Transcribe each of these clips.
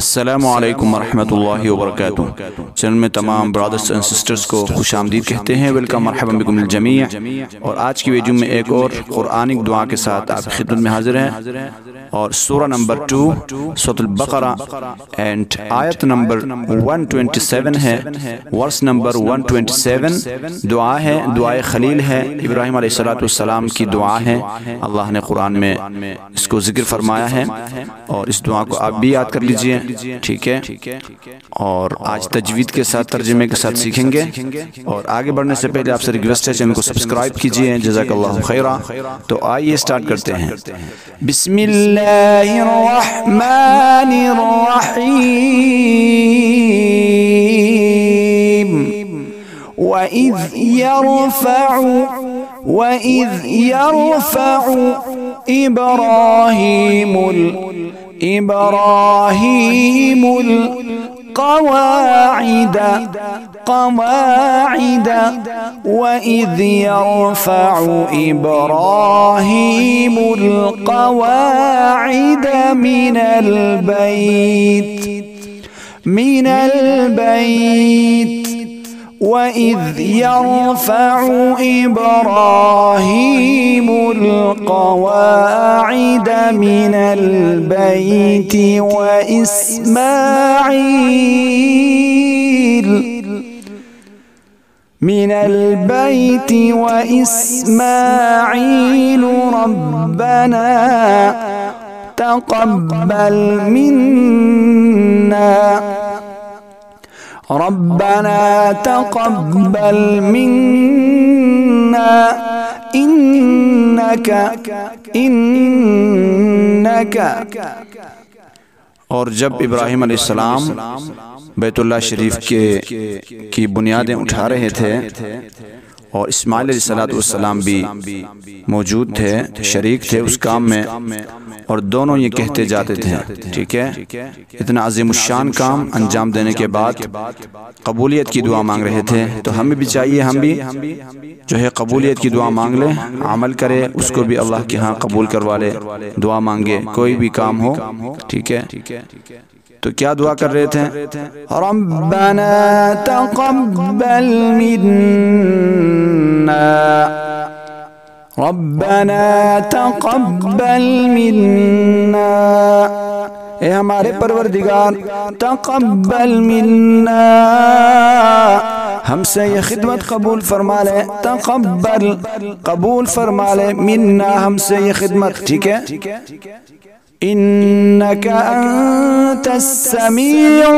السلام علیکم ورحمۃ اللہ وبرکاتہ۔ چینل میں تمام برادرز اینڈ سسٹرز کو خوش آمدید کہتے ہیں، ویلکم، مرحبا بکم الجمیع۔ اور آج کی ویڈیو میں ایک اور قرآنک دعا کے ساتھ آپ کی خدمت میں حاضر ہیں، اور سورہ نمبر 2 سورۃ البقرہ اینڈ آیت نمبر 127 ہے، ورس نمبر 127 دعا ہے، دعائے خلیل ہے، ابراہیم علیہ السلام کی دعا ہے۔ اللہ نے قرآن میں اس کو ذکر فرمایا ہے، اور اس دعا کو آپ بھی یاد کر لیجئے، ٹھیک ہے؟ اور آج تجوید کے ساتھ، ترجمے کے ساتھ سیکھیں گے۔ اور آگے بڑھنے سے پہلے آپ سے ریکویسٹ ہے چینل کو سبسکرائب کیجئے، جزاک اللہ خیرہ۔ تو آئیے سٹارٹ کرتے ہیں۔ بسم اللہ الرحمن الرحیم۔ وَإِذْ يَرْفَعُ إِبْرَاهِيمُ الْقَوَاعِدَ وَإِذْ يَرْفَعُ إِبْرَاهِيمُ الْقَوَاعِدَ مِنَ الْبَيْتِ وَإِذْ يَرْفَعُ إِبْرَاهِيمُ الْقَوَاعِدَ مِنَ الْبَيْتِ وَإِسْمَاعِيلُ رَبَّنَا تَقَبَّلْ مِنَّا إِنَّكَ۔ اور جب ابراہیم علیہ السلام بیت اللہ شریف کی بنیادیں اٹھا رہے تھے، اور اسماعیل علیہ السلام بھی موجود تھے، شریک تھے اس کام میں، اور دونوں یہ کہتے جاتے تھے، ٹھیک ہے؟ اتنا عظیم الشان کام انجام دینے کے بعد قبولیت کی دعا مانگ رہے تھے، تو ہمیں بھی چاہیے ہم بھی جو ہے قبولیت کی دعا مانگ لیں، عمل کرے، اس کو بھی اللہ کے ہاں قبول کروا لے، دعا مانگے، کوئی بھی کام ہو، ٹھیک ہے؟ تو کیا دعا کر رہے تھے؟ ربنا تقبل منا، اے ہمارے پروردگار، تقبل منا، ہم سے یہ خدمت قبول فرما لے، تقبل، قبول فرما لے، منا، ہم سے یہ خدمت، ٹھیک ہے؟ إِنَّكَ أَنْتَ السَّمِيعُ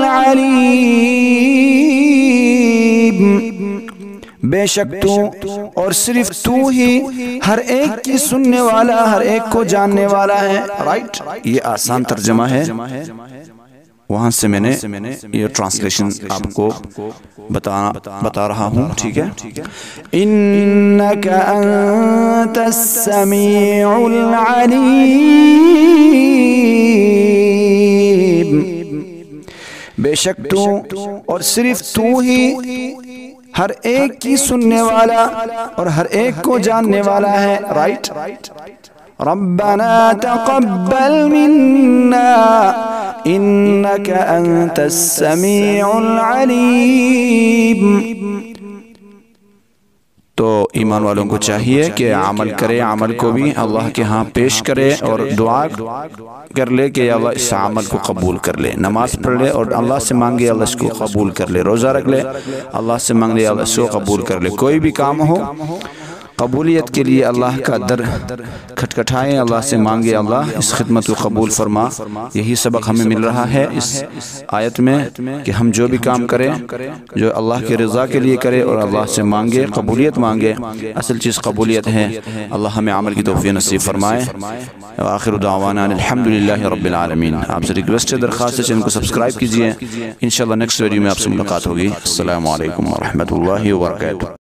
الْعَلِيمُ، بے شک تو اور صرف تو ہی ہر ایک کی سننے والا، ہر ایک کو جاننے والا ہے، رائٹ؟ یہ آسان ترجمہ ہے، وہاں سے میں نے یہ ٹرانسلیشن آپ کو بتا رہا ہوں، ٹھیک ہے؟ إِنَّكَ أَنْتَ السَّمِيعُ الْعَلِيمُ، بے شک تو اور صرف تو ہی ہر ایک کی سننے والا اور ہر ایک کو جاننے والا ہے، رائٹ؟ ربنا تقبل منا إنك أنت السميع العليم۔ تو ایمان والوں کو چاہیے کہ عمل کرے، عمل کو بھی اللہ کے ہاں پیش کرے، اور دعا کر لے کہ اللہ اس عمل کو قبول کر لے، نماز پڑھ لے اور اللہ سے مانگے اللہ اس کو قبول کر لے، روزہ رکھ لے اللہ سے مانگ لے اللہ اس کو قبول کر لے، کوئی بھی کام ہو قبولیت کے لیے اللہ کا در کھٹکھٹائیں، اللہ سے مانگے اللہ اس خدمت کو قبول فرما۔ یہی سبق ہمیں مل رہا ہے اس آیت میں کہ ہم جو بھی کام کریں جو اللہ کے رضا کے لیے کرے، اور اللہ سے مانگے، قبولیت مانگے، اصل چیز قبولیت ہے۔ اللہ ہمیں عمل کی توفیق نصیب فرمائے۔ وآخر دعوانا الحمدللہ رب العالمین۔ آپ سے ریکویسٹ ہے، درخواست ہے، چینل کو سبسکرائب کیجئے۔ انشاءاللہ نیکسٹ ویڈیو میں آپ سے ملاقات ہوگی۔ السلام علیکم ورحمۃ اللہ وبرکاتہ۔